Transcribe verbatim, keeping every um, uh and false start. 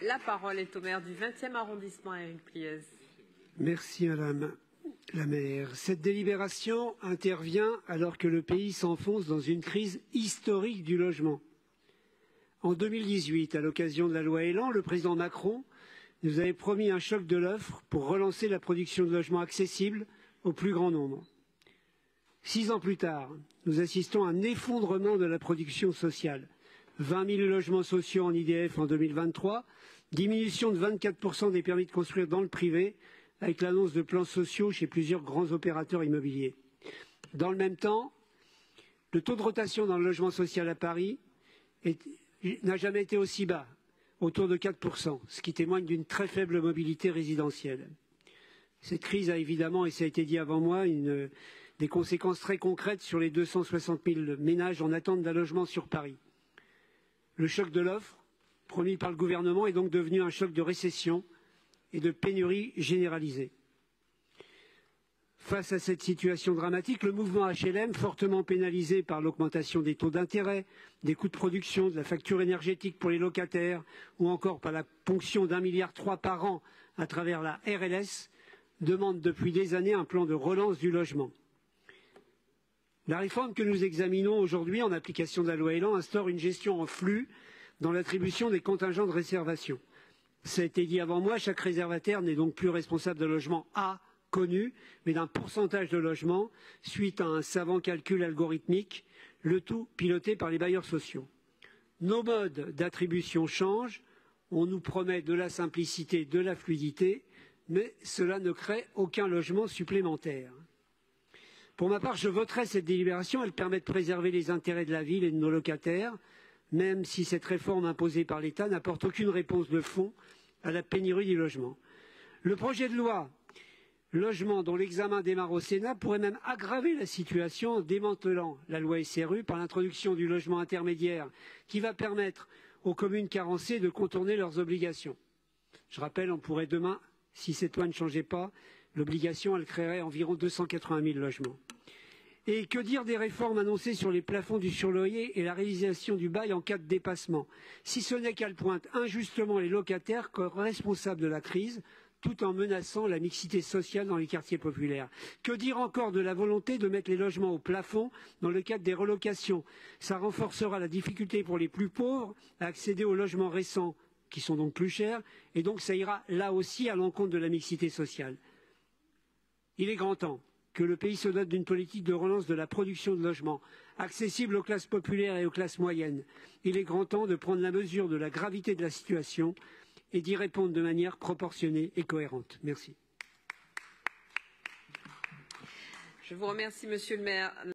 La parole est au maire du vingtième arrondissement, Éric Priez. Merci Madame la maire. Cette délibération intervient alors que le pays s'enfonce dans une crise historique du logement. En deux mille dix-huit, à l'occasion de la loi Elan, le président Macron nous avait promis un choc de l'offre pour relancer la production de logements accessibles au plus grand nombre. Six ans plus tard, nous assistons à un effondrement de la production sociale. vingt mille logements sociaux en I D F en deux mille vingt-trois, diminution de vingt-quatre pour cent des permis de construire dans le privé, avec l'annonce de plans sociaux chez plusieurs grands opérateurs immobiliers. Dans le même temps, le taux de rotation dans le logement social à Paris n'a jamais été aussi bas, autour de quatre pour cent, ce qui témoigne d'une très faible mobilité résidentielle. Cette crise a évidemment, et ça a été dit avant moi, une, des conséquences très concrètes sur les deux cent soixante mille ménages en attente d'un logement sur Paris. Le choc de l'offre, promis par le gouvernement, est donc devenu un choc de récession et de pénurie généralisée. Face à cette situation dramatique, le mouvement H L M, fortement pénalisé par l'augmentation des taux d'intérêt, des coûts de production, de la facture énergétique pour les locataires, ou encore par la ponction d'un milliard trois par an à travers la R L S, demande depuis des années un plan de relance du logement. La réforme que nous examinons aujourd'hui, en application de la loi Elan, instaure une gestion en flux dans l'attribution des contingents de réservation. Ça a été dit avant moi, chaque réservataire n'est donc plus responsable d'un logement A connu, mais d'un pourcentage de logements suite à un savant calcul algorithmique, le tout piloté par les bailleurs sociaux. Nos modes d'attribution changent, on nous promet de la simplicité, de la fluidité, mais cela ne crée aucun logement supplémentaire. Pour ma part, je voterai cette délibération, elle permet de préserver les intérêts de la ville et de nos locataires, même si cette réforme imposée par l'État n'apporte aucune réponse de fond à la pénurie du logement. Le projet de loi logement dont l'examen démarre au Sénat pourrait même aggraver la situation en démantelant la loi S R U par l'introduction du logement intermédiaire qui va permettre aux communes carencées de contourner leurs obligations. Je rappelle, on pourrait demain, si cette loi ne changeait pas, l'obligation, elle créerait environ deux cent quatre-vingt mille logements. Et que dire des réformes annoncées sur les plafonds du surloyer et la réalisation du bail en cas de dépassement, si ce n'est qu'elle pointe injustement les locataires comme responsables de la crise, tout en menaçant la mixité sociale dans les quartiers populaires. Que dire encore de la volonté de mettre les logements au plafond dans le cadre des relocations? Ça renforcera la difficulté pour les plus pauvres à accéder aux logements récents, qui sont donc plus chers, et donc ça ira là aussi à l'encontre de la mixité sociale. Il est grand temps que le pays se dote d'une politique de relance de la production de logements, accessible aux classes populaires et aux classes moyennes. Il est grand temps de prendre la mesure de la gravité de la situation et d'y répondre de manière proportionnée et cohérente. Merci. Je vous remercie, Monsieur le maire.